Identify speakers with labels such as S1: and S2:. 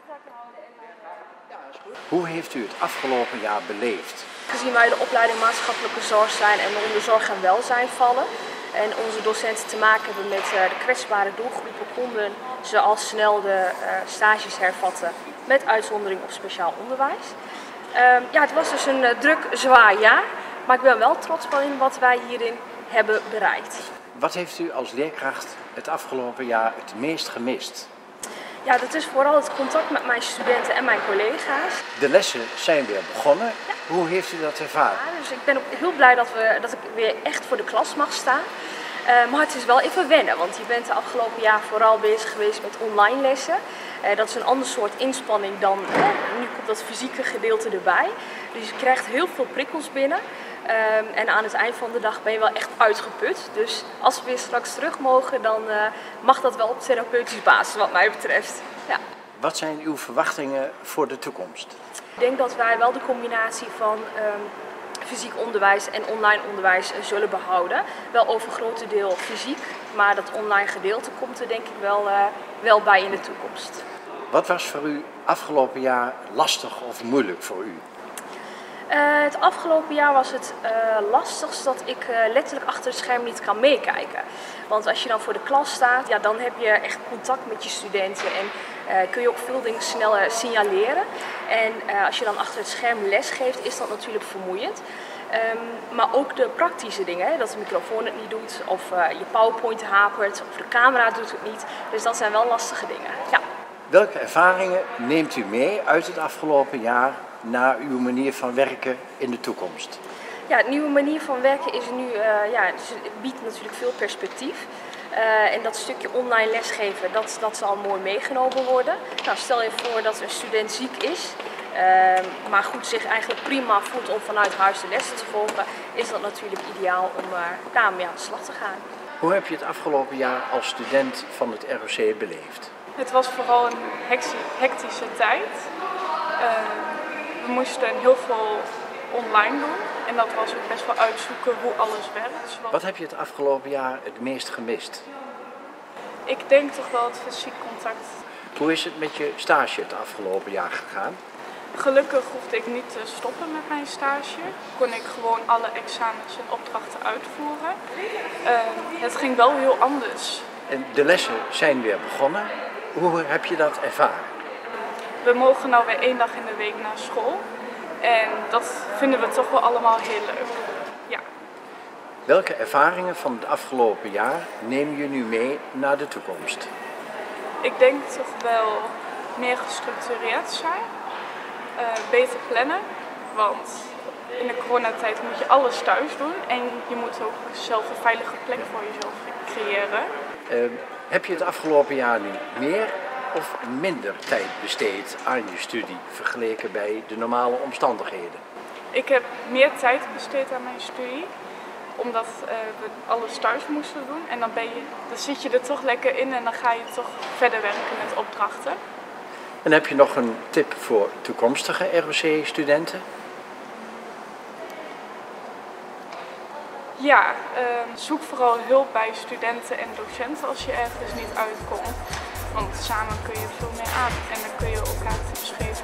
S1: Hoe heeft u het afgelopen jaar beleefd?
S2: Gezien wij de opleiding maatschappelijke zorg zijn en onder zorg en welzijn vallen en onze docenten te maken hebben met de kwetsbare doelgroepen, konden ze al snel de stages hervatten met uitzondering op speciaal onderwijs. Het was dus een druk, zwaar jaar, maar ik ben wel trots in wat wij hierin hebben bereikt.
S1: Wat heeft u als leerkracht het afgelopen jaar het meest gemist?
S2: Ja, dat is vooral het contact met mijn studenten en mijn collega's.
S1: De lessen zijn weer begonnen. Ja. Hoe heeft u dat ervaren?
S2: Ja, dus ik ben ook heel blij dat ik weer echt voor de klas mag staan. Maar het is wel even wennen, want je bent de afgelopen jaar vooral bezig geweest met online lessen. Dat is een ander soort inspanning dan, nu komt dat fysieke gedeelte erbij. Dus je krijgt heel veel prikkels binnen. En aan het eind van de dag ben je wel echt uitgeput. Dus als we weer straks terug mogen, dan mag dat wel op therapeutische basis wat mij betreft. Ja.
S1: Wat zijn uw verwachtingen voor de toekomst?
S2: Ik denk dat wij wel de combinatie van fysiek onderwijs en online onderwijs zullen behouden. Wel over een groot deel fysiek, maar dat online gedeelte komt er denk ik wel bij in de toekomst.
S1: Wat was voor u afgelopen jaar lastig of moeilijk voor u?
S2: Het afgelopen jaar was het lastigst dat ik letterlijk achter het scherm niet kan meekijken. Want als je dan voor de klas staat, ja, dan heb je echt contact met je studenten en kun je ook veel dingen sneller signaleren. En als je dan achter het scherm les geeft, is dat natuurlijk vermoeiend. Maar ook de praktische dingen, hè, dat de microfoon het niet doet, of je PowerPoint hapert, of de camera doet het niet. Dus dat zijn wel lastige dingen. Ja.
S1: Welke ervaringen neemt u mee uit het afgelopen jaar naar uw manier van werken in de toekomst?
S2: Ja, de nieuwe manier van werken is nu, het biedt natuurlijk veel perspectief. En dat stukje online lesgeven, dat zal mooi meegenomen worden. Nou, stel je voor dat een student ziek is, maar goed zich eigenlijk prima voelt om vanuit huis de lessen te volgen, is dat natuurlijk ideaal om daarmee aan de slag te gaan.
S1: Hoe heb je het afgelopen jaar als student van het ROC beleefd?
S3: Het was vooral een hectische tijd. We moesten heel veel online doen en dat was ook best wel uitzoeken hoe alles werkt.
S1: Wat heb je het afgelopen jaar het meest gemist?
S3: Ik denk toch wel het fysiek contact.
S1: Hoe is het met je stage het afgelopen jaar gegaan?
S3: Gelukkig hoefde ik niet te stoppen met mijn stage. Kon ik gewoon alle examens en opdrachten uitvoeren. Het ging wel heel anders.
S1: En de lessen zijn weer begonnen. Hoe heb je dat ervaren?
S3: We mogen nou weer 1 dag in de week naar school. En dat vinden we toch wel allemaal heel leuk. Ja.
S1: Welke ervaringen van het afgelopen jaar neem je nu mee naar de toekomst?
S3: Ik denk toch wel meer gestructureerd zijn. Beter plannen. Want in de coronatijd moet je alles thuis doen. En je moet ook zelf een veilige plek voor jezelf creëren.
S1: Heb je het afgelopen jaar nu meer of minder tijd besteed aan je studie vergeleken bij de normale omstandigheden?
S3: Ik heb meer tijd besteed aan mijn studie, omdat we alles thuis moesten doen. En dan zit je er toch lekker in en dan ga je toch verder werken met opdrachten.
S1: En heb je nog een tip voor toekomstige ROC-studenten?
S3: Ja, zoek vooral hulp bij studenten en docenten als je ergens niet uitkomt. Want samen kun je veel meer aan en dan kun je elkaar tips geven.